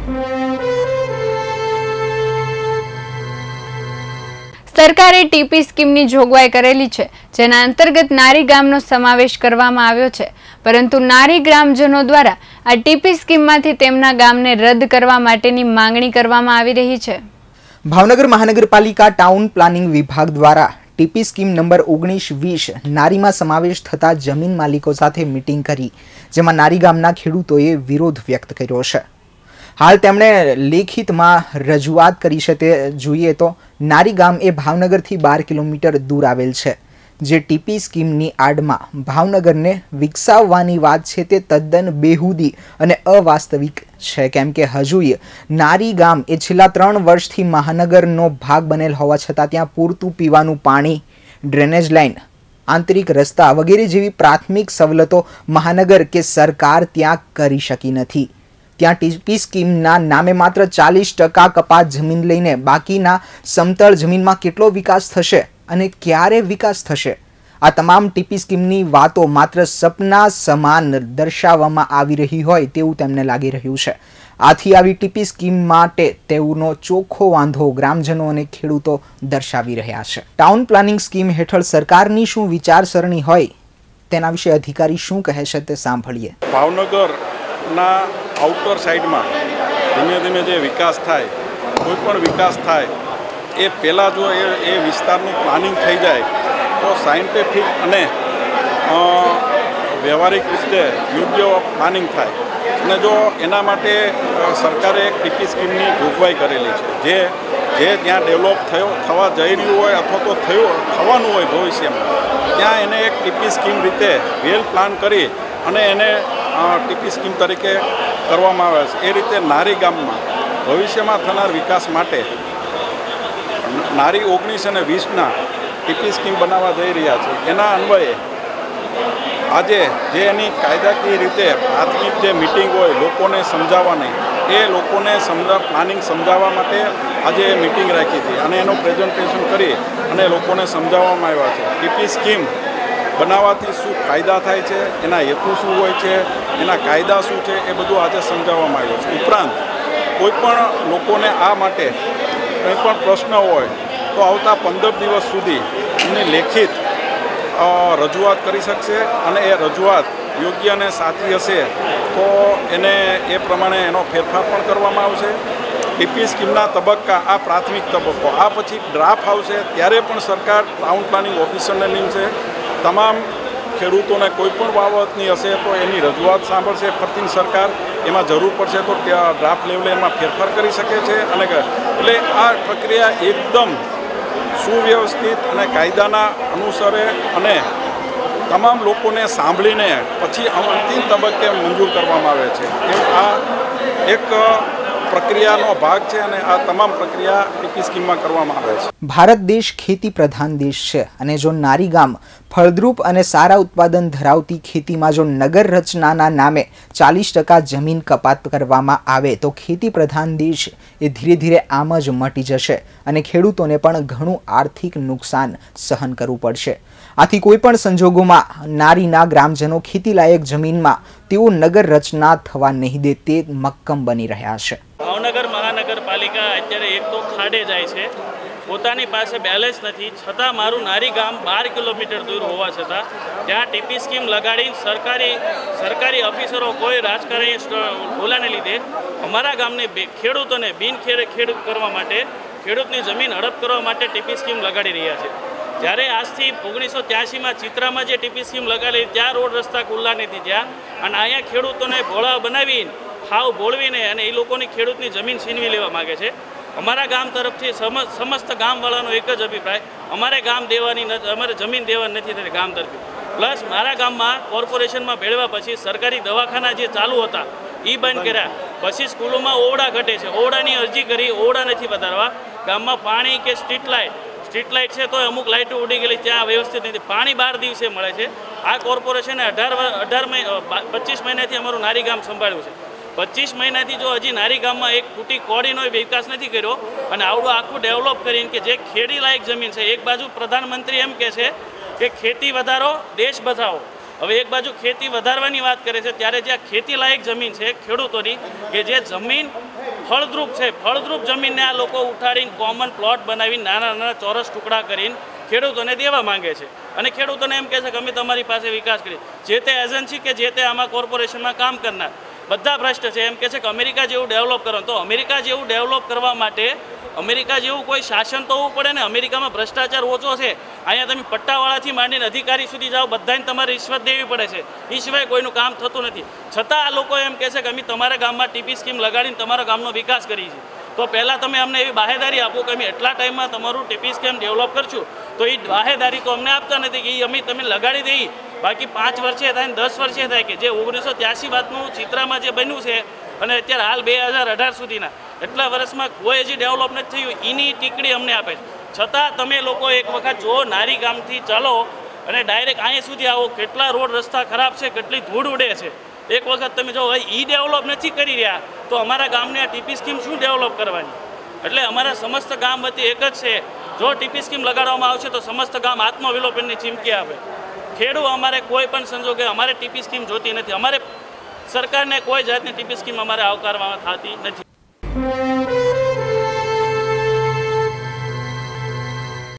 સરકારે ટીપી સ્કીમની જોગવાઈ કરેલી છે, જેના અંતર્ગત નારી ગામનો સમાવેશ કરવામાં આવ્યો છે, પરંતુ નારી ગ્રામજનો દ્વારા આ ટીપી સ્કીમમાંથી તેમના ગામને રદ કરવા માટેની માંગણી કરવામાં આવી રહી છે। ભાવનગર મહાનગરપાલિકા ટાઉન પ્લાનિંગ વિભાગ દ્વારા ટીપી સ્કીમ નંબર 19-20 નારીમાં સમાવેશ થતા જમીન માલિકો સાથે મીટિંગ કરી, જેમાં નારી ગામના ખેડૂતોએ વિરોધ વ્યક્ત કર્યો છે। હાલ તેમણે લેખિતમાં રજૂઆત કરી છે। તે જોઈએ તો નારી ગામ એ ભાવનગરથી 12 કિલોમીટર દૂર આવેલ છે, જે ટીપી સ્કીમની આડમાં ભાવનગરને વિકસાવવાની વાત છે તે તદ્દન બેહુદી અને અવાસ્તવિક છે, કેમ કે હજુય નારી ગામ એ છેલ્લા 3 વર્ષથી મહાનગરનો ભાગ બનેલ હોવા છતાં ત્યાં પૂરતું પીવાનું પાણી, ડ્રેનેજ લાઇન, આંતરિક રસ્તા વગેરે જેવી પ્રાથમિક સવલતો મહાનગર કે સરકાર ત્યાં કરી શકી નથી। ત્યાં ટીપી સ્કીમના નામે માત્ર 40% કપાત જમીન લઈને બાકીના સમતળ જમીનમાં કેટલો વિકાસ થશે અને ક્યારે વિકાસ થશે? આ તમામ ટીપી સ્કીમની વાતો માત્ર સપના સમાન દર્શાવવામાં આવી રહી હોય તેવું તેમને લાગી રહ્યું છે। આથી આવી ટીપી સ્કીમ માટે તેઓનો ચોખ્ખો વાંધો ગ્રામજનો અને ખેડૂતો દર્શાવી રહ્યા છે। ટાઉન પ્લાનિંગ સ્કીમ હેઠળ સરકારની શું વિચારસરણી હોય તેના વિશે અધિકારી શું કહે છે તે સાંભળીએ। ભાવનગરના આઉટર સાઈડમાં ધીમે ધીમે જે વિકાસ થાય, કોઈ પણ વિકાસ થાય એ પહેલાં જો એ વિસ્તારનું પ્લાનિંગ થઈ જાય તો સાયન્ટિફિક અને વ્યવહારિક રીતે યોગ્ય પ્લાનિંગ થાય। અને જો એના માટે સરકારે એક ટીપી સ્કીમની જોગવાઈ કરેલી છે, જે ત્યાં ડેવલપ થવા જઈ રહ્યું હોય અથવા તો થવાનું હોય ભવિષ્યમાં, ત્યાં એને એક ટીપી સ્કીમ રીતે વેલ પ્લાન કરી અને એને ટીપી સ્કીમ તરીકે કરવામાં આવે છે। એ રીતે નારી ગામમાં ભવિષ્યમાં થનાર વિકાસ માટે નારી 19 અને 20ના ટીપી સ્કીમ બનાવવા જઈ રહ્યા છે। એના અન્વયે આજે જે એની કાયદાકીય રીતે પ્રાથમિક જે મિટિંગ હોય લોકોને સમજાવવાની, એ લોકોને પ્લાનિંગ સમજાવવા માટે આજે મિટિંગ રાખી હતી અને એનું પ્રેઝન્ટેશન કરી અને લોકોને સમજાવવામાં આવ્યા છે। ટીપી સ્કીમ બનાવવાથી શું ફાયદા થાય છે, એના હેતુ શું હોય છે, એના કાયદા શું છે, એ બધું આજે સમજાવવામાં આવ્યું છે। ઉપરાંત કોઈપણ લોકોને આ માટે કંઈ પણ પ્રશ્ન હોય તો આવતા 15 દિવસ સુધી એમની લેખિત રજૂઆત કરી શકશે અને એ રજૂઆત યોગ્ય અને સાચી હશે તો એને એ પ્રમાણે એનો ફેરફાર પણ કરવામાં આવશે। ટીપી સ્કીમના તબક્કા આ પ્રાથમિક તબક્કો, આ પછી ડ્રાફ્ટ આવશે ત્યારે પણ સરકાર ટાઉન પ્લાનિંગ ઓફિસરને નીમશે। તમામ ખેડૂતોને કોઈ પણ બાબતની હશે તો એની રજૂઆત સાંભળશે ફરતી સરકાર, એમાં જરૂર પડશે તો ત્યાં ડ્રાફ્ટ લેવલે એમાં ફેરફાર કરી શકે છે। અને એટલે આ પ્રક્રિયા એકદમ સુવ્યવસ્થિત અને કાયદાના અનુસરે અને તમામ લોકોને સાંભળીને પછી અંતિમ તબક્કે મંજૂર કરવામાં આવે છે। આ એક પ્રક્રિયાનો ભાગ છે અને આ તમામ પ્રક્રિયા ટીપી સ્કીમમાં કરવામાં આવે છે। ભારત દેશ ખેતી પ્રધાન દેશ છે અને જો નારી ગામ ફળદ્રુપ અને સારા ઉત્પાદન ધરાવતી ખેતીમાં જો નગર રચનાના નામે 40% જમીન કપાત કરવામાં આવે તો ખેતી પ્રધાન દેશ એ ધીરે ધીરે આમ જ મટી જશે અને ખેડૂતોને પણ ઘણું આર્થિક નુકસાન સહન કરવું પડશે। આથી કોઈ પણ સંજોગોમાં નારીના ગ્રામજનો ખેતીલાયક જમીનમાં તેઓ નગર રચના થવા નહીં દે તે મક્કમ બની રહ્યા છે। ભાવનગર મહાનગરપાલિકા અત્યારે એક તો ખાડે જાય છે, પોતાની પાસે બેલેન્સ નથી, છતાં મારું નારી ગામ 12 કિલોમીટર દૂર હોવા છતાં ત્યાં ટીપી સ્કીમ લગાડી સરકારી ઓફિસરો કોઈ રાજકારણી બોલાને લીધે અમારા ગામને ખેડૂતોને ખેડૂત કરવા માટે, ખેડૂતની જમીન હડપ કરવા માટે ટીપી સ્કીમ લગાડી રહ્યા છે। જ્યારે આજથી 1983માં ચિત્રામાં જે ટીપી સ્કીમ લગાડી ત્યાં રોડ રસ્તા ખુલ્લા નથી થયા અને અહીંયા ખેડૂતોને ભોળા બનાવીને હાવ ભોળવીને અને એ લોકોની ખેડૂતની જમીન છીનવી લેવા માગે છે। અમારા ગામ તરફથી સમસ્ત ગામવાળાનો એક જ અભિપ્રાય, અમારે જમીન દેવાની નથી થતી ગામ તરફથી। પ્લસ મારા ગામમાં કોર્પોરેશનમાં ભેળવા પછી સરકારી દવાખાના જે ચાલુ હતા એ બંધ કર્યા, પછી સ્કૂલોમાં ઓરડા ઘટે છે, ઓરડાની અરજી કરી, ઓરડા નથી વધારવા। ગામમાં પાણી કે સ્ટ્રીટ લાઇટ છે તો અમુક લાઇટો ઉડી ગયેલી, ત્યાં વ્યવસ્થિત નથી, પાણી 12 દિવસે મળે છે। આ કોર્પોરેશને 25 મહિનાથી અમારું નારી ગામ સંભાળ્યું છે। 25 મહિનાથી જો હજી નારી ગામમાં એક ફૂટી કોડીનો વિકાસ નથી કર્યો અને આવડું આખું ડેવલપ કરીને કે જે ખેડી લાયક જમીન છે, એક બાજુ પ્રધાનમંત્રી એમ કહે છે કે ખેતી વધારો દેશ બચાવો, હવે એક બાજુ ખેતી વધારવાની વાત કરે છે ત્યારે જ્યાં ખેતી લાયક જમીન છે ખેડૂતોની, કે જે જમીન ફળદ્રુપ છે, ફળદ્રુપ જમીનને આ લોકો ઉઠાડીને કોમન પ્લોટ બનાવીને નાના નાના ચોરસ ટુકડા કરીને ખેડૂતોને દેવા માંગે છે અને ખેડૂતોને એમ કહે છે કે અમે તમારી પાસે વિકાસ કરીએ. જે તે એજન્સી કે જે તે આમાં કોર્પોરેશનમાં કામ કરનાર બધા ભ્રષ્ટ છે. એમ કહે છે કે અમેરિકા જેવું ડેવલપ કરવાનું. તો અમેરિકા જેવું ડેવલપ કરવા માટે અમેરિકા જેવું કોઈ શાસન તો હોવું પડે ને. અમેરિકામાં ભ્રષ્ટાચાર ઓછો છે. અહીંયા તમે પટ્ટાવાળાથી માંડીને અધિકારી સુધી જાઓ, બધાને તમારે રિશ્વત દેવી પડે છે. એ સિવાય કોઈનું કામ થતું નથી. છતાં આ લોકો એમ કહે છે કે અમે તમારા ગામમાં ટીપી સ્કીમ લગાડીને તમારા ગામનો વિકાસ કરીએ છીએ. તો પહેલાં તમે અમને એવી બાહેદારી આપો કે અમે એટલા ટાઈમમાં તમારું ટીપી સ્કીમ ડેવલપ કરશું. તો એ બાહેદારી તો અમને આપતા નથી કે એ અમે તમે લગાડી દઈએ. બાકી 5 વર્ષે થાય ને 10 વર્ષે થાય કે જે 1983 બાદનું ચિત્રામાં જે બન્યું છે અને અત્યારે હાલ 2018 સુધીના એટલા વર્ષમાં કોઈ હજી ડેવલપ નથી થયું. એની ટીકડી અમને આપે છે. છતાં તમે લોકો એક વખત જો નારી ગામથી ચાલો અને ડાયરેક્ટ અહીંયા સુધી આવો, કેટલા રોડ રસ્તા ખરાબ છે, કેટલી ધૂળ ઉડે છે. એક વખત તમે જો એ ડેવલપ નથી કરી રહ્યા તો અમારા ગામને આ ટીપી સ્કીમ શું ડેવલપ કરવાની. એટલે અમારા સમસ્ત ગામ વતી એક જ છે, જો ટીપી સ્કીમ લગાડવામાં આવશે તો સમસ્ત ગામ આત્મવિલોપનની ચીમકી આપે. ખેડૂત અમારે કોઈ પણ સંજોગે અમારે ટીપી સ્કીમ જોતી નથી. અમારે સરકારને કોઈ જાતની ટીપી સ્કીમ અમારે આવકારવામાં થતી નથી.